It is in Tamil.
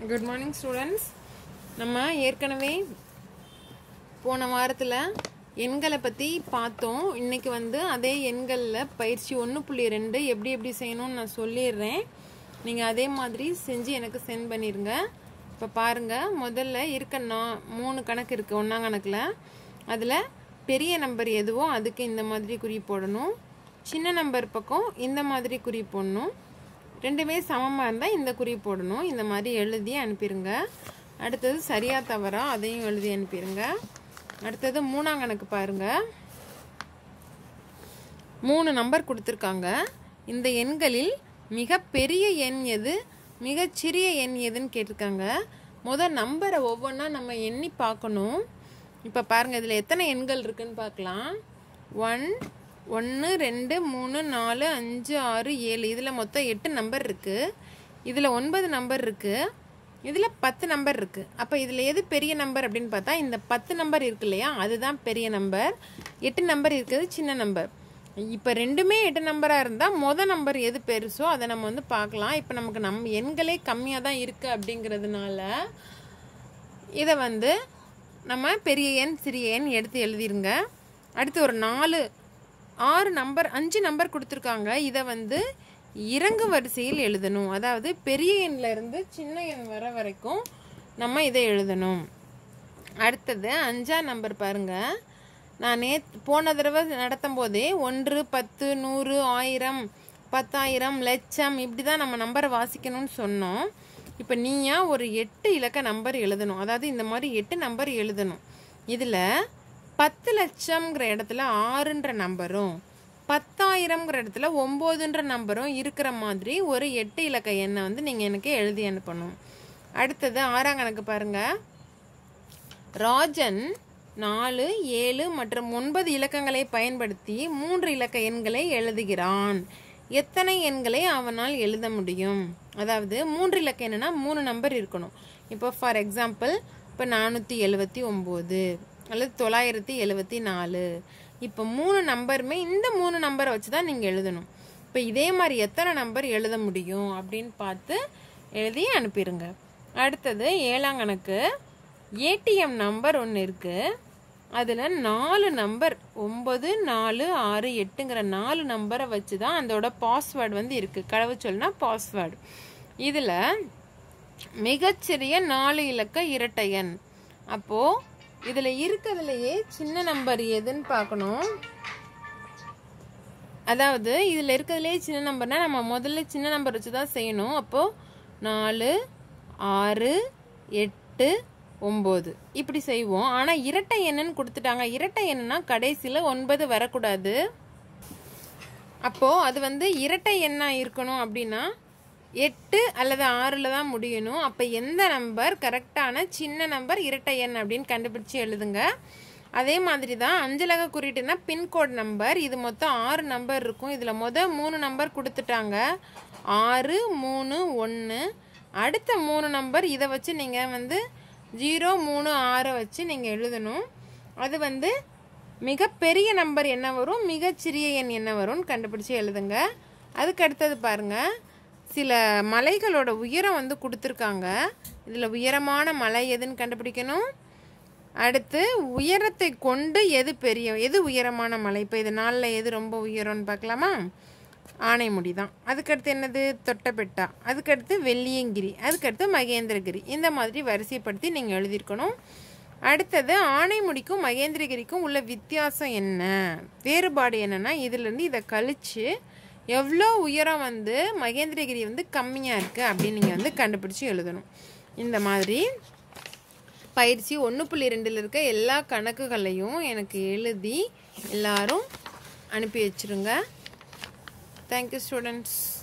Good morning students. நம்ம ஏற்கனவே போன வாரத்துல எண்களை பத்தி பார்த்தோம். இன்னைக்கு வந்து அதே எண்கள்ல பயிற்சி 1.2 எப்படி செய்யணும்னு நான் சொல்லிடுறேன். நீங்க அதே மாதிரி செஞ்சு எனக்கு சென்ட் பண்ணிருங்க. இப்ப பாருங்க, முதல்ல இருக்க 3 கணக்கு இருக்கு ஒண்ணாம் கணக்குல. அதுல பெரிய நம்பர் எதுவோ அதுக்கு இந்த மாதிரி குறி போடணும். சின்ன நம்பர் பக்கம் இந்த மாதிரி குறி போடணும். ரெண்டுமே சமமா இருந்தா இந்த குறி போடணும். இந்த மாதிரி எழுதி அனுப்பிடுங்க. அடுத்தது சரியா தவறா அதையும் எழுதி அனுப்பிடுங்க. அடுத்தது மூணாம் கணக்கு பாருங்க. 3 நம்பர் கொடுத்திருக்காங்க. இந்த எண்களில் மிக பெரிய எண் எது, மிக சிறிய எண் எதுன்னு கேட்டிருக்காங்க. முதல் நம்பரை ஒவ்வொன்றா நம்ம எண்ணி பார்க்கணும். இப்ப பாருங்க, இதுல எத்தனை எண்கள் இருக்குன்னு பார்க்கலாம். 1 2 3 4 5 6 7 இதுல மொத்தம் 8 நம்பர் இருக்கு. இதுல 9 நம்பர் இருக்கு. இதுல 10 நம்பர் இருக்கு. அப்ப இதுல எது பெரிய நம்பர் அப்படின்னு பார்த்தா இந்த 10 நம்பர் இருக்கு இல்லையா, அதுதான் பெரிய நம்பர். 8 நம்பர் இருக்குது சின்ன நம்பர். இப்ப ரெண்டுமே 8 நம்பரா இருந்தா முத நம்பர் எது பெருசோ அதை நம்ம வந்து பார்க்கலாம். இப்ப நமக்கு எண்களே கம்மியா தான் இருக்கு அப்படிங்கிறதுனால இதை வந்து நம்ம பெரிய எண் சிறிய எண் எடுத்து எழுதிருங்க. அடுத்து ஒரு 5 நம்பர் கொடுத்துருக்காங்க. இதை வந்து இறங்கு வரிசையில் எழுதணும். அதாவது பெரிய எண்ல இருந்து சின்ன எண் வர வரைக்கும் நம்ம இதை எழுதணும். அடுத்தது 5ஆம் நம்பர் பாருங்க. நான் போன தடவை நடத்தும் போதே 1 10 100 1000 10,000 லட்சம் இப்படிதான் நம்ம நம்பரை வாசிக்கணும்னு சொன்னோம். இப்ப நீயா ஒரு 8 இலக்க நம்பர் எழுதணும். அதாவது இந்த மாதிரி 8 நம்பர் எழுதணும். இதுல 10 லட்சம்ங்கிற இடத்துல 6ன்ற நம்பரும் 10,000ங்கிற இடத்துல 9ன்ற நம்பரும் இருக்கிற மாதிரி ஒரு 8 இலக்க எண்ணை வந்து நீங்க எனக்கு எழுதி அனுப்பணும். அடுத்தது 6ஆம் கணக்கு பாருங்க. ராஜன் 4 7 மற்றும் 9 இலக்கங்களை பயன்படுத்தி 3 இலக்க எண்களை எழுதுகிறான். எத்தனை எண்களை அவனால் எழுத முடியும்? அதாவது 3 இலக்க எண்ணுனா 3 நம்பர் இருக்கணும். இப்போ ஃபார் எக்ஸாம்பிள் இப்போ 479 அல்லது 974. இப்போ 3 நம்பருமே இந்த 3 நம்பரை வச்சுதான் நீங்க எழுதணும். இப்போ இதே மாதிரி எத்தனை நம்பர் எழுத முடியும் அப்படின்னு பார்த்து எழுதி அனுப்பிடுங்க. அடுத்தது 7ஆம் கணக்கு. ஏடிஎம் நம்பர் ஒன்று இருக்கு. அதுல 4 நம்பர் 9 4 6 8ங்கிற 4 நம்பரை வச்சுதான் அதோட பாஸ்வேர்டு வந்து இருக்கு. கடவுச்சொல்னா பாஸ்வேர்டு. இதுல மிகச்சிறிய 4 இலக்க இரட்டை எண். அப்போ இதுல இருக்கிறதுலயே சின்ன நம்பர் எதுன்னு பார்க்கணும். அதாவது இதுல இருக்கிறதுலயே சின்ன நம்பர்னா நம்ம முதல்ல சின்ன நம்பர் வச்சுதான் செய்யணும். அப்போ 4 6 8 9 இப்படி செய்வோம். ஆனா இரட்டை எண்ணுன்னு கொடுத்துட்டாங்க. இரட்டை எண்ணுனா கடைசியில 9 வரக்கூடாது. அப்போ அது வந்து இரட்டை எண்ணா இருக்கணும். அப்படின்னா 8 அல்லது 6ல தான் முடியணும். அப்ப எந்த நம்பர் கரெக்டான சின்ன நம்பர் இரட்டை எண் அப்படின்னு கண்டுபிடிச்சு எழுதுங்க. அதே மாதிரி தான் 5 இலக்க குறியீட்டுனா பின்கோட் நம்பர். இது மொத்தம் 6 நம்பர் இருக்கும். இதுல 3 நம்பர் கொடுத்துட்டாங்க. 6 3 1. அடுத்த 3 நம்பர் இதை வச்சு நீங்க வந்து 0 3 6 வச்சு நீங்க எழுதணும். அது வந்து மிக பெரிய நம்பர் என்ன வரும், மிக சிறிய எண் என்ன வரும்னு கண்டுபிடிச்சு எழுதுங்க. அதுக்கு அடுத்தது பாருங்க, சில மலைகளோட உயரம் வந்து கொடுத்துருக்காங்க. இதுல உயரமான மலை எதுன்னு கண்டுபிடிக்கணும். அடுத்து உயரத்தை கொண்டு எது உயரமான மலை. இப்போ இது 4ல எது ரொம்ப உயரம்னு பார்க்கலாமா? ஆனைமுடி தான். அதுக்கடுத்து என்னது, தொட்டபெட்டா. அதுக்கடுத்து வெள்ளியங்கிரி. அதுக்கடுத்து மகேந்திரகிரி. இந்த மாதிரி வரிசைப்படுத்தி நீங்க எழுதியிருக்கணும். அடுத்தது ஆனைமுடிக்கும் மகேந்திரகிரிக்கும் உள்ள வித்தியாசம் என்ன, வேறுபாடு என்னன்னா இதுல இருந்து இதை கழிச்சு எவ்வளோ உயரம் வந்து மகேந்திரகிரி வந்து கம்மியா இருக்கு அப்படின்னு நீங்க வந்து கண்டுபிடிச்சு எழுதணும். இந்த மாதிரி பயிற்சி 1.2ல இருக்க எல்லா கணக்குகளையும் எனக்கு எழுதி எல்லாரும் அனுப்பி வச்சிருங்க. Thank you students.